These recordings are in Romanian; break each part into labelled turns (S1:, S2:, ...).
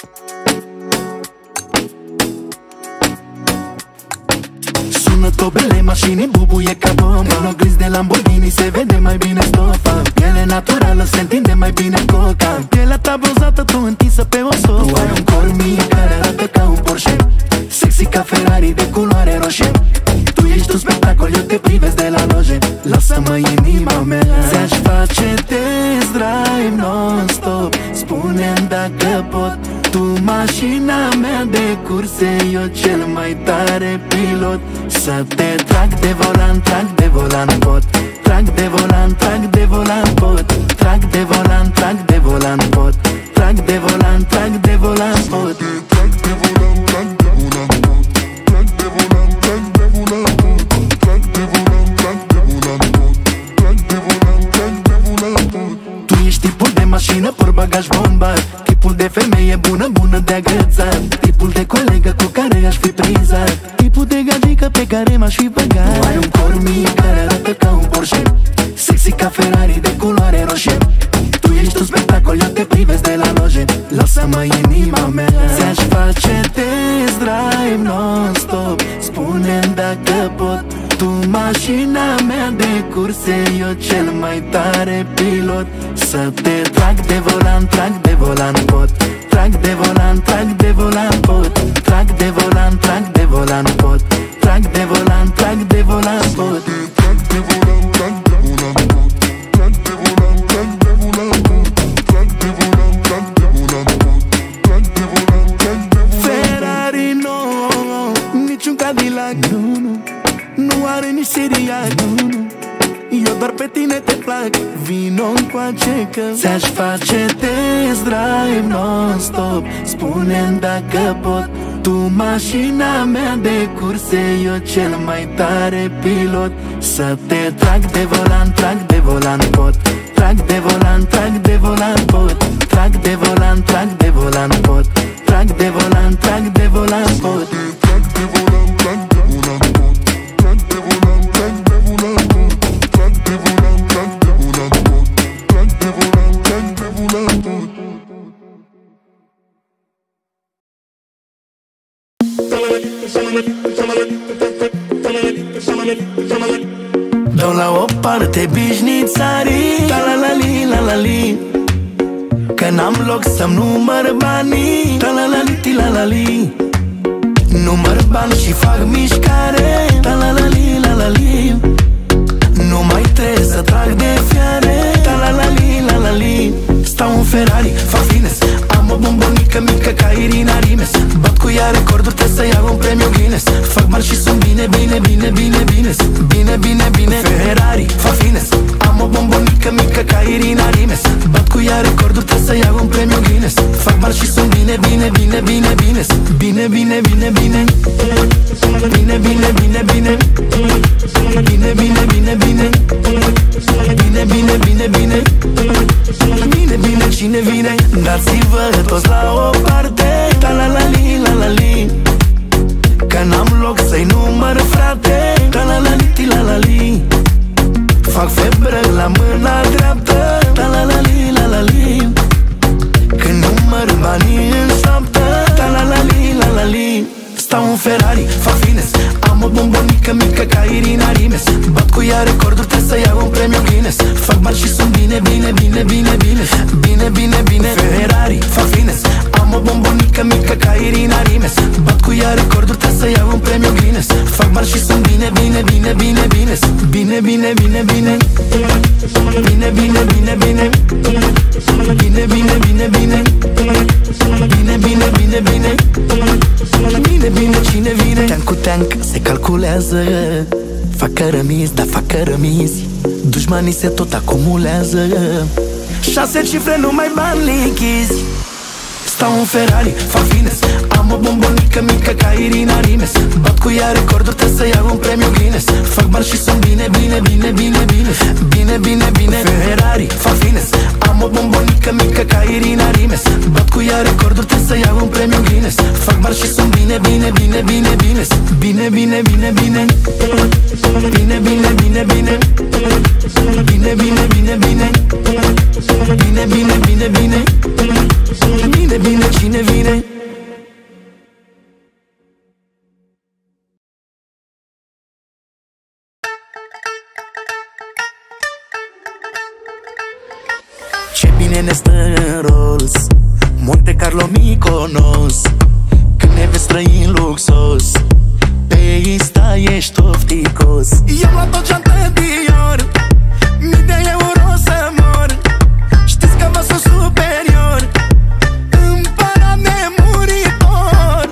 S1: Sună tobele, mașini bubuie ca bomba. În oglinzi de Lamborghini se vede mai bine stofa. Piele naturală, se întinde mai bine coca. Pielea ta bronzată, tu întinsă pe o sofa. Tu ai un corp mic care arată ca un Porsche, sexy ca Ferrari de culoare roșie. Tu ești un spectacol, eu te privesc de la loje. Lasă-mă inima mea. Ți-aș face test drive non-stop. Spune-mi dacă pot. Tu mașina mea de curse, eu cel mai tare pilot. Să te trag de volan, trag de volan pot. Trag de volan, trag de volan pot. Trag de volan, trag de volan pot. Trag de volan, trag de volan pot. Trag de volan, trag de volan pot. Trag de volan, trag de volan pot. Trag de volan, trag de volan pot. Trag de volan, trag de volan pot. Tu ești tipul de mașină, portbagaj bomba. Tipul de femeie bună, bună de agățat. Tipul de colegă cu care aș fi prizat. Tipul de gagică pe care m-aș fi băgat. Tu ai un corp mic care arată ca un Porsche, sexy ca Ferrari de culoare roșie. Tu ești un spectacol, eu te privesc de la loje. Lasă-mă inima mea. Ți-aș face test drive non-stop. Spune-mi dacă pot. Tu mașina mea de curse, eu cel mai tare pilot. Să te trag de volan, trag de volan pot. Trag de volan, trag de volan pot. Trag de volan, trag de volan pot. Trag de volan, trag de volan pot. Trag de volan, trag de volan pot. Trag de volan, trag de volan pot. Trag de volan, trag de volan pot. Trag de volan, trag de volan. Ferrari no, niciun Cadillac, nu are nici Siriac, eu doar pe tine te plac. Vino încoace că ți-aș face test drive non-stop. Spune-mi dacă pot. Tu mașina mea de curse, eu cel mai tare pilot. Să te trag de volan, trag de volan pot. Trag de volan, trag de volan pot. Trag de volan, trag de volan pot. Trag de volan, trag de volan pot. Trag de volan, trag de volan pot. Trag de volan, trag de volan pot. Trag de volan, trag de volan pot. Trag de volan, trag de volan pot. Dau la o parte bișnițarii, la-la-la-li, la-la-li, că n-am loc să-mi număr banii, la-la-la-li, la-la-li. Număr bani și fac mișcare, la-la-la-li, la-la-li. Nu mai trebuie să trag de fiare, la-la-la-li, la-la-li. Stau în Ferrari, fac fines, am o bombonică mică ca Irina Rimes. Bat cu ea recorduri, trebuie să iau un premiu Guinness. Fac bani și sunt bine, bine, bine, bine, bine. Bine, bine, bine, Ferrari, fac fines, am o bombonică mică ca Irina Rimes. Bat cu ea recorduri, trebuie să iau un premiu Guinness. Fac bani și sunt bine, bine, bine, bine, bine. Bine, bine, bine, bine. Bine, bine, bine, bine. Bine, bine, bine, bine. Bine, bine, bine, bine. Bine, bine, cine vine? Dați-vă toți la o parte, la-la-la-li, la-la-li, că n-am loc să-i număr, frate, la-la-la-li, la-la-li. Fac febră la mâna dreaptă, la-la-la-li, la-la-li, când număr banii în șoaptă, la-la-la-li, la-la-li. Stau în Ferrari, fac fines, am o bombonică mică ca Irina Rimes. Bat cu ea recorduri, trebuie să iau un premiu Guinness. Fac bani și sunt bine, bine, bine, bine, bine. Bine, bine, bine, Ferrari, fac fines, am o bombonică mică ca Irina Rimes. Bat cu ea recorduri, trebuie să iau un premiu Guinness. Fac bani și sunt bine, bine, bine, bine, bine. Bine, bine, bine, bine. Bine, bine, bine, bine. Bine, bine, bine, bine. Bine, bine, bine, bine. Bine, bine, cine vine? Teanc cu teanc se calculează. Fac cărămizi, da fac cărămizi. Dușmanii se tot acumulează. 6 cifre, numai bani lichizi. Stau în Ferrari, fac fines, am o bombonică mică ca Irina Rimes. Bat cu ea recorduri, trebuie să iau un premiu Guinness. Fac bani și sunt bine, bine, bine, bine, bine. Bine, bine, bine, Ferrari, fac fines, am o bombonică mică ca Irina Rimes. Bat cu ea recorduri, trebuie să iau un premiu Guinness. Fac bani și sunt bine, bine, bine, bine, bine. Bine, bine, bine, bine. Bine, bine, bine, bine. Bine, bine, bine, bine. Bine, bine, bine, bine. Bine, bine, cine vine? Ce bine ne stă în Rolls, Monte Carlo, Mykonos. Când ne vezi trăi în luxos, pe Insta ești ofticos. I-am luat o geantă Dior, mii de euro să mor. Știți că vă sunt superior, împărat nemuritor.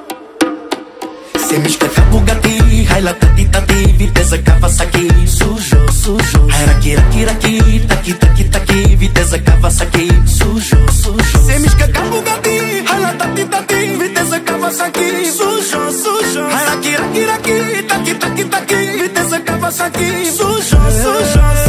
S1: Se mișcă ca Bugatti, hai la tati, tati. Viteză Kawasaki, sus, jos, sus, jos. Hai raki, raki, raki, taki, taki, taki. Viteză Kawasaki, sus, jos, sus, jos. Se mișcă ca Bugatti, hai la tati, tati. Viteză Kawasaki, sus, jos, sus, jos. Hai raki, raki, raki, taki, taki, taki. Viteză Kawasaki, sus, jos, sus, jos.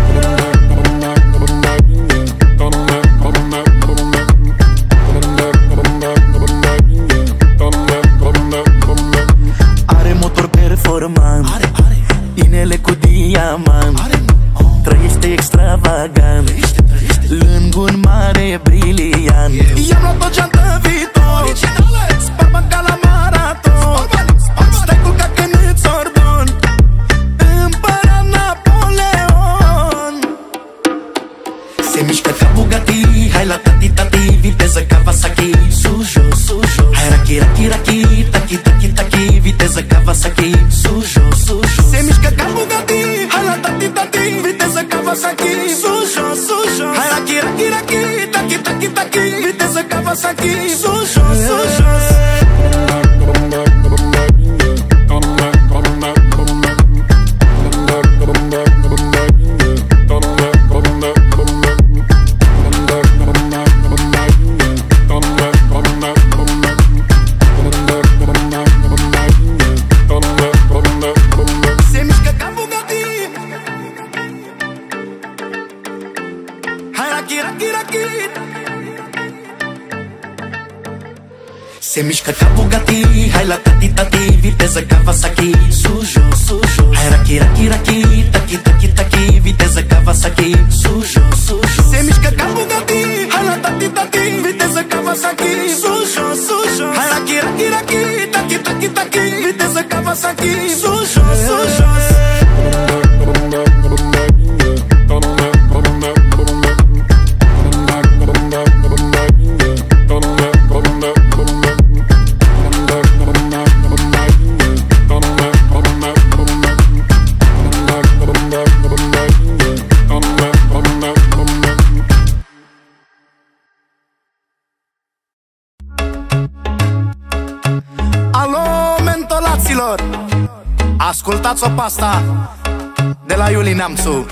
S1: Are motor performant, inele cu diamant, trăiește extravagant lângă un mare briliant. I-am luat o geantă Vitor, spart ca la maraton. Stai cu cacă în Sorbon, împărat Napoleon. Se mișcă ca Bugatti, hai la tati, tati. Viteză Kawasaki, sus, jos, sus, jos. Hai raki, raki, raki, taki, taki, taki. Viteză Kawasaki, sus, jos, sus, jos. Se mișcă ca Bugatti, hai la tati, tati. Viteză Kawasaki, sus, jos, sus, jos. Hai raki, raki, raki, taki, taki, taki. Viteză Kawasaki, sus, jos, sus, jos. Se mișcă ca Bugatti, hai la tati, tati. Viteză Kawasaki, sus, jos, sus, jos. Hai raki, raki, raki, taki, taki, taki. Viteză Kawasaki, sus, jos, sus, jos. Se mișcă ca Bugatti, hai la tati, tati. Viteză Kawasaki, sus, jos, sus, jos. Hai raki, raki, raki, taki, taki, taki. Viteză Kawasaki, sus, jos, sus, jos. Ascultați-o pe asta de la Iuli Neamțu.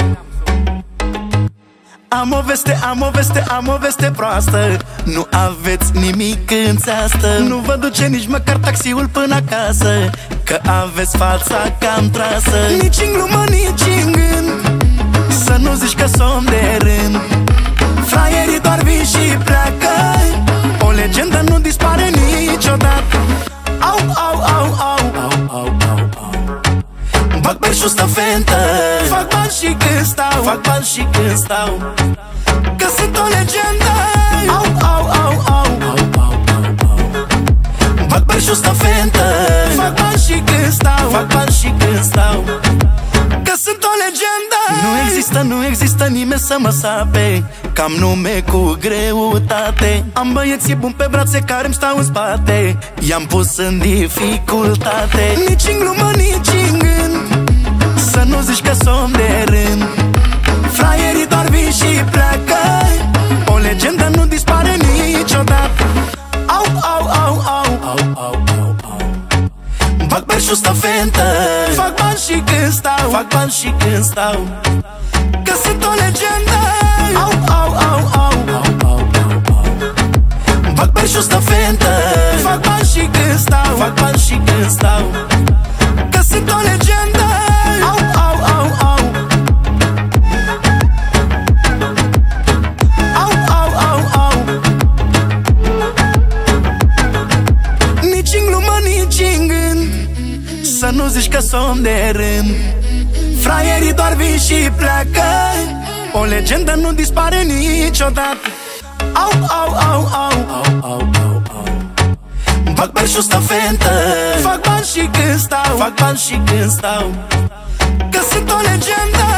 S1: Am o veste, am o veste, am o veste proastă. Nu aveți nimic în țeastă. Nu vă duce nici măcar taxiul până acasă, că aveți fața cam trasă. Nici în glumă, nici în gând, să nu zici că somn de rând. Fraierii doar vin și pleacă, o legendă nu dispare niciodată. Au, au, au, au, au, au, au, au. Bag berșul, stau fentă, fac bani și când stau, fac bani și când stau, că sunt o legendă. Au, au, au, au, au, au, au, au. Bag berșul, stau fentă, fac bani și când stau, fac bani și când stau, că sunt o legendă. Nu există, nu există nimeni să mă sape, că am nume cu greutate. Am băieții buni pe brațe care îmi stau în spate, i-am pus în dificultate. Nici în glumă, nici în gând, să nu zici că somn de rând. Fraierii doar vin și pleacă, o legendă nu dispare niciodată. Au, au, au, au, au, au, au, au. Bag berșul, stau fentă, fac bani și când stau, fac bani și când stau, că sunt o legendă. Au, au, au, au, au, au, au, au. Bag berșul, stau fentă, fac bani și când stau, fac bani și când stau, că sunt o legendă. Au, au, au, au. Au, au, au, au. Nici în glumă, nici în gând, să nu zici că somn de rând. Fraierii doar vin și pleacă, o legendă nu dispare niciodată. Au, au, au, au, au, au, au, au. Fac bani și-o stafetă, fac bani și când stau, fac bani și când stau, că sunt o legendă.